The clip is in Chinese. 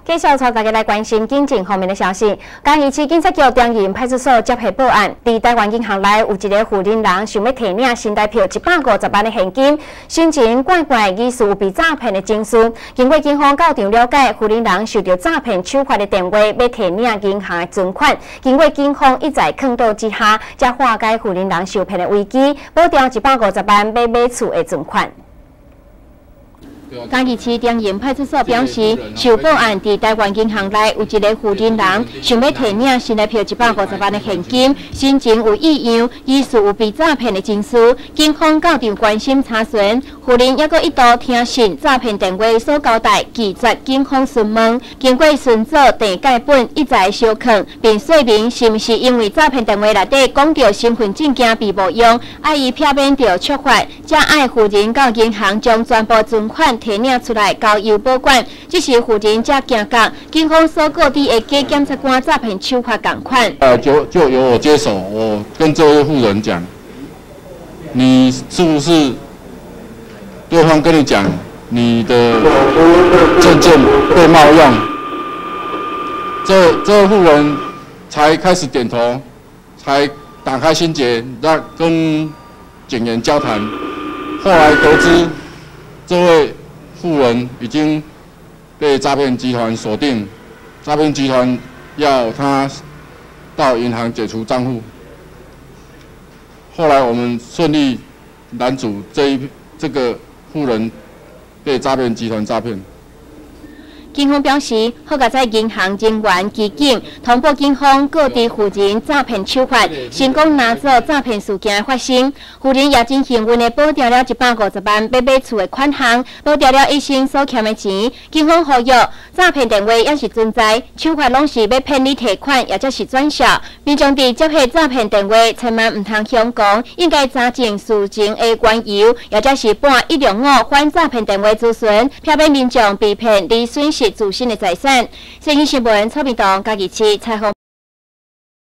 继续带大家来关心警政方面的消息。嘉义市警察局中营派出所接获报案，伫台湾银行内有一个富人人想要提领新台币150万的现金，心情怪怪，疑似有被诈骗的情绪。经过警方到场了解，富人人受到诈骗手法的电话，要提领银行的存款。经过警方一再劝导之下，才化解富人人受骗的危机，保掉150万买厝的存款。 嘉义市中营派出所表示，受报案伫台湾银行内有一个富人人想要提领新台币150万的现金，心情有异样，疑似有被诈骗的情绪。警方到场关心查询，富人还阁一度听信诈骗电话所交代，拒绝警方询问。经过顺做电解本一再小劝，并说明是毋是因为诈骗电话内底讲到身份证件被冒用，爱伊避免着处罚，才爱富人到银行将全部存款 提领出来交由保管，这时富人才惊觉，警方所告知的假检察官诈骗手法同款。 就由我接手，我跟这位妇人讲，你是不是对方跟你讲你的证件被冒用？这位妇人才开始点头，才打开心结，让跟警员交谈。后来得知，这位 富人已经被诈骗集团锁定，诈骗集团要他到银行解除账户。后来我们顺利拦阻这个富人被诈骗集团诈骗。 警方表示，好在在银行人员机警通报警方各地富人诈骗手法，成功拿走诈骗事件的发生。富人也真幸运的保掉了150万买厝的款项，保掉了一生所欠的钱。警方呼吁，诈骗电话也是存在，手法拢是要骗你提款，或者是转销。民众伫接获诈骗电话，千万唔通相讲，应该查证事情的缘由，或者是拨165反诈骗电话咨询，避免民众被骗而损失 自身的财产。《新闻》蔡明东嘉义市采访。